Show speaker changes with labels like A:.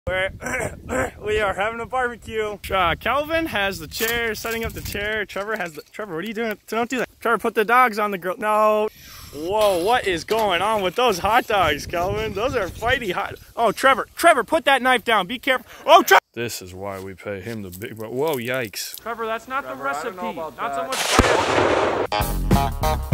A: We are having a barbecue. Calvin has the chair, setting up the chair. Trevor has the. Trevor, what are you doing? Don't do that. Trevor, put the dogs on the grill. No. Whoa, what is going on with those hot dogs, Calvin? Those are fighty hot. Oh, Trevor, put that knife down. Be careful. Oh, Trevor. This is why we pay him the big. Whoa, yikes. Trevor, that's not the recipe. Not so much fire.